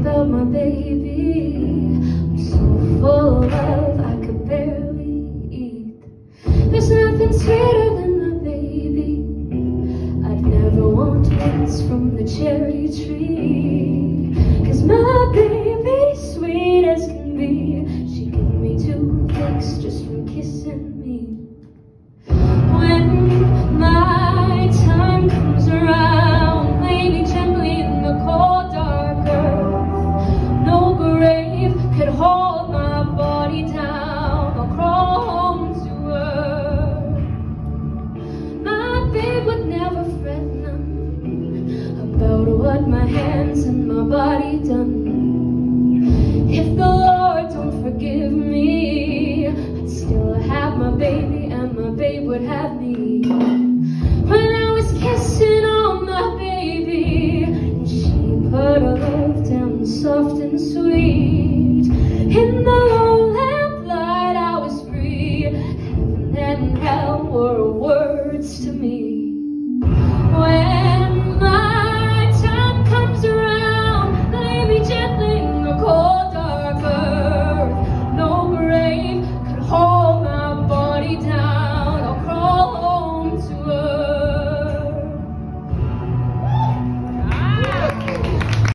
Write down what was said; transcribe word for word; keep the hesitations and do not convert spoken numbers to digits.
about my baby. I'm so full of love, I could barely eat. There's nothing sweeter than my baby. I'd never want twins from the cherry tree. Cause my baby's sweet as can be. She gave me two licks just from kissing me. When my time comes around, lay me gently in the cold dark earth. No grave could hold my body down. I'll crawl home to her. My babe would never fret none about what my hands and my body done. If the Lord don't forgive me, I'd still have my baby and my babe would have me. When I was kissing on my baby, and she put her love down soft and sweet. In the low lamplight I was free. Heaven and hell were words to me.